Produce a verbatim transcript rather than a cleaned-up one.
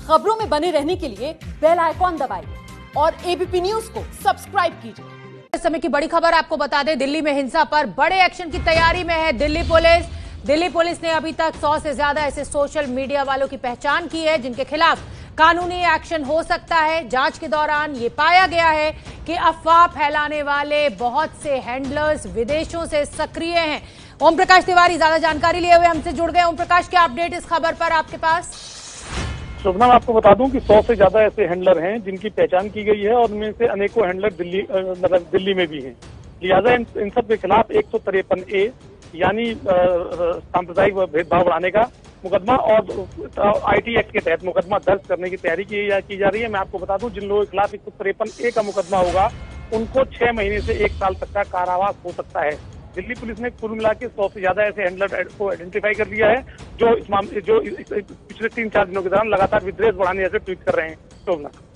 खबरों में बने रहने के लिए बेल आइकॉन दबाइए और एबीपी न्यूज को सब्सक्राइब कीजिए। इस समय की बड़ी खबर आपको बता दें, दिल्ली में हिंसा पर बड़े एक्शन की तैयारी में है दिल्ली पुलिस। दिल्ली पुलिस ने अभी तक सौ से ज्यादा ऐसे सोशल मीडिया वालों की पहचान की है जिनके खिलाफ कानूनी एक्शन हो सकता है। जांच के दौरान ये पाया गया है कि अफवाह फैलाने वाले बहुत से हैंडलर्स विदेशों से सक्रिय हैं। ओम प्रकाश तिवारी ज्यादा जानकारी लिए हुए हमसे जुड़ गए। ओम प्रकाश, क्या अपडेट इस खबर पर आपके पास? शोभना, मैं आपको बता दूं कि सौ से ज्यादा ऐसे हैंडलर हैं जिनकी पहचान की गई है और उनमें से अनेकों हैंडलर दिल्ली मतलब दिल्ली में भी हैं। लिहाजा इन, इन सब के खिलाफ एक सौ तिरपन ए यानी सांप्रदायिक भेदभाव बढ़ाने का मुकदमा और आईटी एक्ट के तहत मुकदमा दर्ज करने की तैयारी की, की जा रही है। मैं आपको बता दूं, जिन लोगों के खिलाफ एक सौ तिरपन ए का मुकदमा होगा उनको छह महीने से एक साल तक का कारावास हो सकता है। दिल्ली पुलिस ने कुल मिला के सौ से ज्यादा ऐसे हैंडलर को आइडेंटिफाई कर लिया है जो इस मामले जो पिछले तीन चार दिनों के दौरान लगातार विद्वेष बढ़ाने जैसे ट्वीट कर रहे हैं। शोभना।